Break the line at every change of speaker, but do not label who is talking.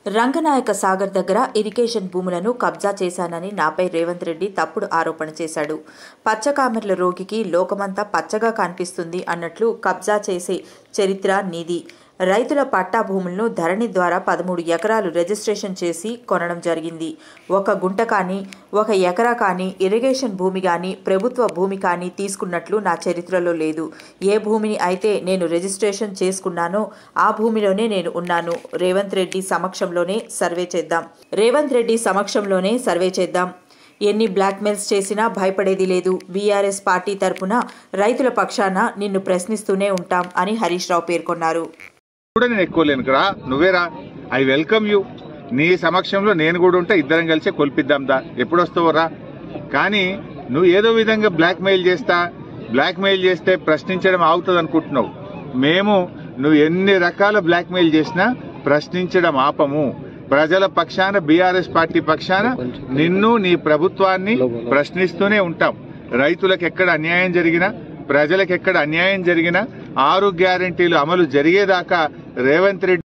రంగనాయక సాగర్ దగ్గర ఇరిగేషన్ భూములను కబ్జా చేశానని నాపై రేవంత్ రెడ్డి తప్పుడు ఆరోపణ చేశాడు. పచ్చకామెర్ల రోగికి లోకమంతా పచ్చగా కనిపిస్తుంది అన్నట్లు కబ్జా చేసే చరిత్ర నీది. రైతుల పట్టా భూములను ధరణి ద్వారా 13 ఎకరాలు రిజిస్ట్రేషన్ చేసి కొనడం జరిగింది. ఒక గుంట కానీ, ఒక ఎకరా కానీ, ఇరిగేషన్ భూమి కానీ, ప్రభుత్వ భూమి కానీ తీసుకున్నట్లు నా చరిత్రలో లేదు. ఏ భూమిని అయితే నేను రిజిస్ట్రేషన్ చేసుకున్నానో ఆ భూమిలోనే నేను ఉన్నాను. రేవంత్ రెడ్డి సమక్షంలోనే సర్వే చేద్దాం. ఎన్ని బ్లాక్మెయిల్స్ చేసినా భయపడేది లేదు. బీఆర్ఎస్ పార్టీ తరపున రైతుల పక్షాన నిన్ను ప్రశ్నిస్తూనే ఉంటాం అని హరీష్ రావు పేర్కొన్నారు.
నేను ఎక్కువ లేనురా, నువ్వేరా. I welcome you. నీ సమక్షంలో నేను కూడా ఉంటే ఇద్దరం కలిసి కొల్పిద్దాందా, ఎప్పుడొస్తావురా. కానీ నువ్వు ఏదో విధంగా బ్లాక్మెయిల్ చేస్తే ప్రశ్నించడం ఆగుతుంది అనుకుంటున్నావు. మేము నువ్వు ఎన్ని రకాల బ్లాక్మెయిల్ చేసినా ప్రశ్నించడం ఆపము. ప్రజల పక్షాన, బీఆర్ఎస్ పార్టీ పక్షాన నిన్ను, నీ ప్రభుత్వాన్ని ప్రశ్నిస్తూనే ఉంటాం. రైతులకు ఎక్కడ అన్యాయం జరిగినా, ప్రజలకు ఎక్కడ అన్యాయం జరిగినా 6 గ్యారెంటీలు అమలు జరిగేదాకా రేవంత్ రెడ్డి